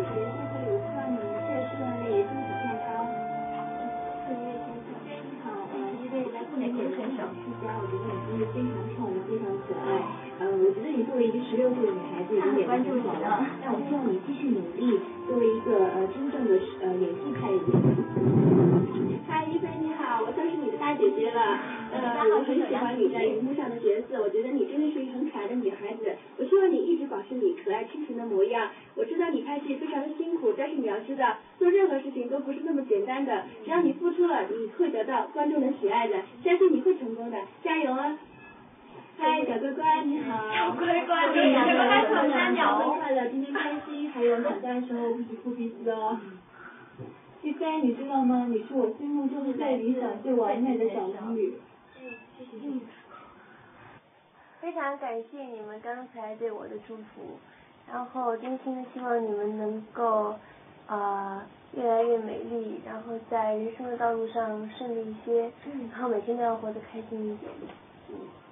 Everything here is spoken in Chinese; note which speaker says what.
Speaker 1: 是人生会有希望你这个时段内身体健康。你好，这位来自美国的选手施佳，我觉得你真的非常漂亮，非常可爱。我觉得你作为一个16岁的女孩子已经演得很好了，但我希望你继续努力，作为一个真正的演技派的演员。嗨，一菲你好，我算是你的大姐姐了。我很喜欢你在荧幕上的角色，我觉得你真的是一个很可爱的女孩子。我希望你一直保持你可爱清纯的模样。我知道你拍戏非常的辛苦，但是你要知道，做任何事情都不是那么简单的。只要你付出了，你会得到观众的喜爱的，相信你会成功的，加油啊！嗨，小乖乖，你好。小乖乖，小乖乖小三鸟，生日快乐，今天开心，还有吵架的时候不许哭鼻子哦。第三，你知道吗？你是我心目中最理想、最完美的小龙女。谢谢。
Speaker 2: 非常感谢你们刚才对我的祝福，然后真心的希望你们能够越来越美丽，然后在人生的道路上顺利一些，然后每天都要活得开心一点。